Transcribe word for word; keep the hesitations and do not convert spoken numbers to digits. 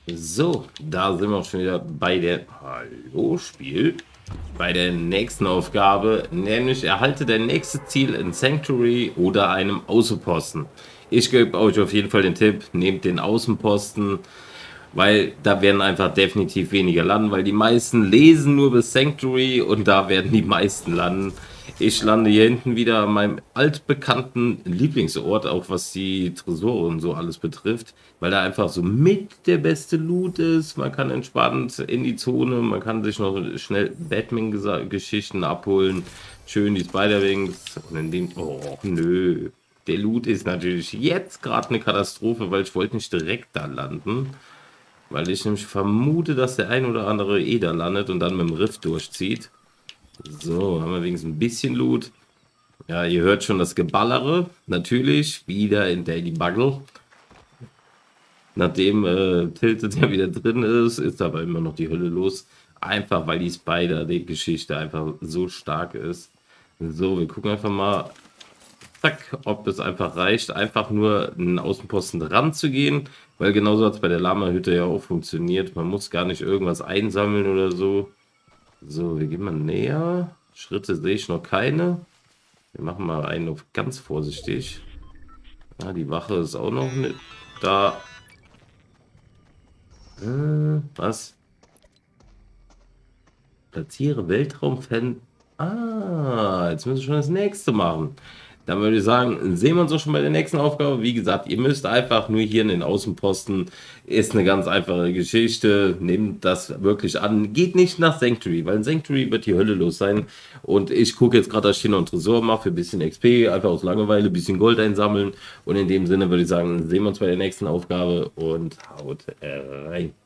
So, da sind wir auch schon wieder bei der Hallo Spiel. Bei der nächsten Aufgabe, nämlich erhalte dein nächstes Ziel in Sanctuary oder einem Außenposten. Ich gebe euch auf jeden Fall den Tipp, nehmt den Außenposten, weil da werden einfach definitiv weniger landen, weil die meisten lesen nur bis Sanctuary und da werden die meisten landen. Ich lande hier hinten wieder an meinem altbekannten Lieblingsort, auch was die Tresore und so alles betrifft, weil da einfach so mit der beste Loot ist. Man kann entspannt in die Zone, man kann sich noch schnell Batman-Geschichten abholen, schön die Spider-Wings und in dem, oh nö, der Loot ist natürlich jetzt gerade eine Katastrophe, weil ich wollte nicht direkt da landen. Weil ich nämlich vermute, dass der ein oder andere eh da landet und dann mit dem Rift durchzieht. So, haben wir wenigstens ein bisschen Loot. Ja, ihr hört schon das Geballere. Natürlich, wieder in Daily Bugle. Nachdem äh, Tilted ja wieder drin ist, ist aber immer noch die Hölle los. Einfach, weil die Spider-Geschichte einfach so stark ist. So, wir gucken einfach mal, zack, ob es einfach reicht, einfach nur einen Außenposten ranzugehen. Weil genauso hat es bei der Lama-Hütte ja auch funktioniert. Man muss gar nicht irgendwas einsammeln oder so. So, wir gehen mal näher. Schritte sehe ich noch keine. Wir machen mal einen auf ganz vorsichtig. Ja, die Wache ist auch noch nicht da. Äh, was? Platziere Weltraumfan. Ah, jetzt müssen wir schon das nächste machen. Dann würde ich sagen, sehen wir uns auch schon bei der nächsten Aufgabe. Wie gesagt, ihr müsst einfach nur hier in den Außenposten. Ist eine ganz einfache Geschichte. Nehmt das wirklich an. Geht nicht nach Sanctuary, weil in Sanctuary wird die Hölle los sein. Und ich gucke jetzt gerade, dass ich hier noch einen Tresor mache für ein bisschen X P. Einfach aus Langeweile, ein bisschen Gold einsammeln. Und in dem Sinne würde ich sagen, sehen wir uns bei der nächsten Aufgabe und haut rein.